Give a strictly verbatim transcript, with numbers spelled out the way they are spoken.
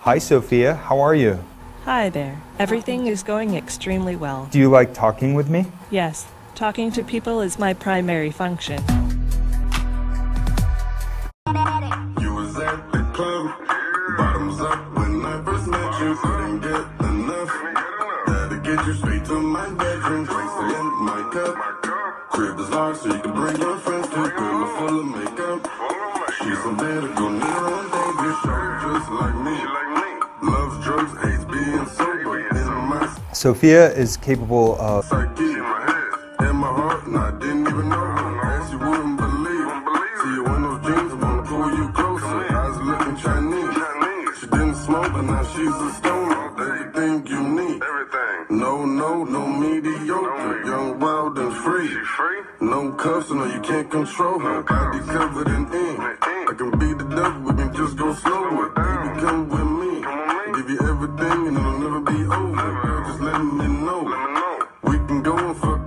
Hi, Sophia. How are you? Hi there. Everything is going extremely well. Do you like talking with me? Yes, talking to people is my primary function. You was at the club, bottoms up when I first met you. Couldn't get enough. Had to get you straight to my bedroom, drinks in my cup. Crib is large so you can bring your friends to. Girl full of makeup. She's so there to go near on danger. Short just like me. Loves drugs, hates being sober. In my Sophia is capable of psyche, in my head, in my heart, and I didn't even know her. As you wouldn't believe. See you in those jeans, I wanna pull you closer. Eyes looking Chinese. She didn't smoke, but now she's a stoner. Everything you need. No, no, no mediocre. Young, wild, and free. No cuffs, no, you can't control her. Body covered in ink. I can be the devil, we can just go slower. Baby, come with me. Give you everything, and it'll never be over. Girl, just let me know. We can go and fuck